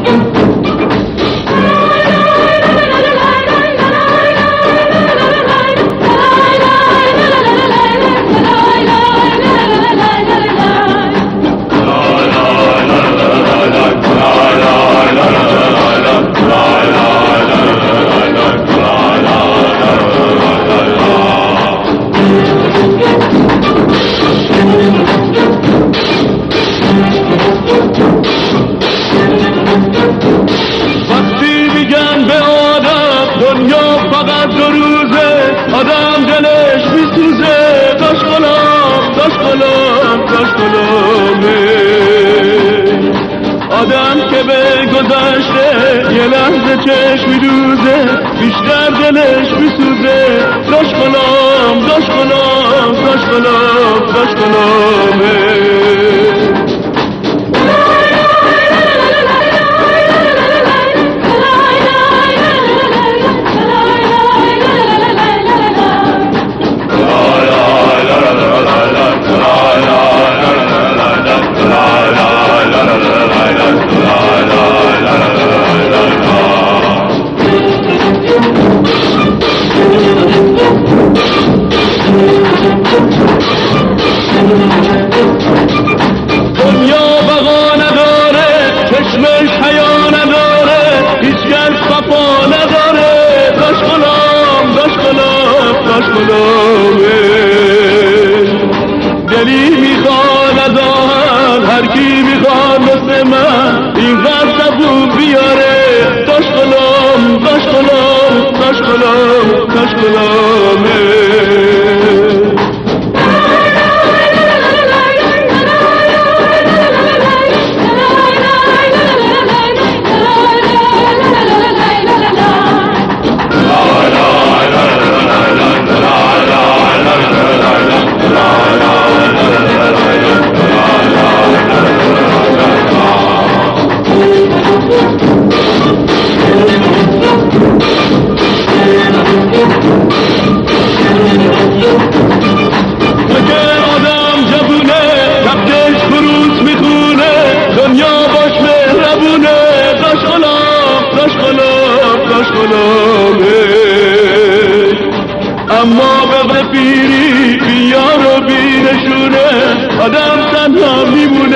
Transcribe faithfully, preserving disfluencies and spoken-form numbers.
آدم که به گذشته یه لحظه چشم میدوزه بیشتر دلش میسوزه. داش غلام داش غلام داش غلام داش غلامه. دنیا بقا نداره، چشمش حیا نداره، هیچکس صفا نداره. داش غلام داش غلام داش غلامه. دلی میخواد از آهن، هر کی میخواد مثل من اینقدر زبون بیاره. داش غلام داش غلام داش غلام داش غلامه. اما به پیری بی یار و بی نشونه آدم تنها میمونه.